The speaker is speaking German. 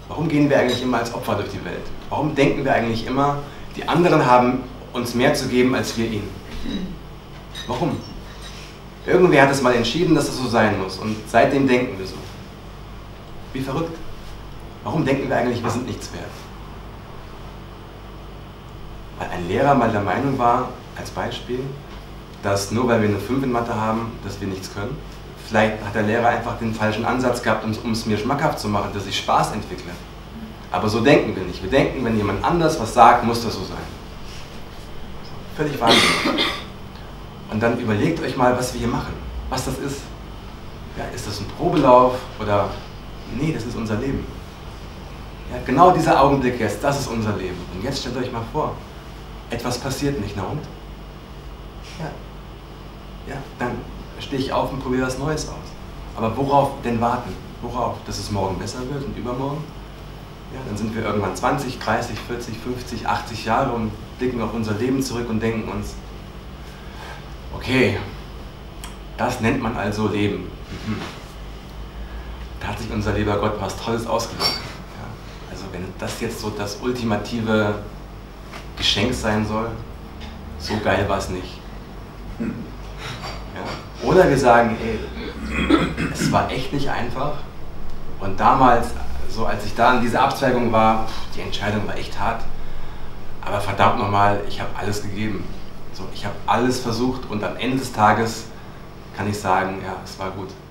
Warum gehen wir eigentlich immer als Opfer durch die Welt? Warum denken wir eigentlich immer, die anderen haben uns mehr zu geben als wir ihnen? Warum? Irgendwer hat es mal entschieden, dass es so sein muss und seitdem denken wir so. Wie verrückt. Warum denken wir eigentlich, wir sind nichts wert? Weil ein Lehrer mal der Meinung war, als Beispiel, dass nur weil wir eine 5 in Mathe haben, dass wir nichts können. Vielleicht hat der Lehrer einfach den falschen Ansatz gehabt, um es mir schmackhaft zu machen, dass ich Spaß entwickle. Aber so denken wir nicht. Wir denken, wenn jemand anders was sagt, muss das so sein. Völlig Wahnsinn. Und dann überlegt euch mal, was wir hier machen. Was das ist. Ja, ist das ein Probelauf oder... Nee, das ist unser Leben. Ja, genau dieser Augenblick jetzt, das ist unser Leben. Und jetzt stellt euch mal vor, etwas passiert nicht, na und? Ja, dann stehe ich auf und probiere was Neues aus. Aber worauf denn warten? Worauf? Dass es morgen besser wird und übermorgen? Ja, dann sind wir irgendwann 20, 30, 40, 50, 80 Jahre und blicken auf unser Leben zurück und denken uns, okay, das nennt man also Leben. Da hat sich unser lieber Gott was Tolles ausgedacht. Ja, also wenn das jetzt so das ultimative Geschenk sein soll, so geil war es nicht. Ja. Oder wir sagen, ey, es war echt nicht einfach und damals, so als ich da in dieser Abzweigung war, die Entscheidung war echt hart, aber verdammt nochmal, ich habe alles gegeben. So, ich habe alles versucht und am Ende des Tages kann ich sagen, ja, es war gut.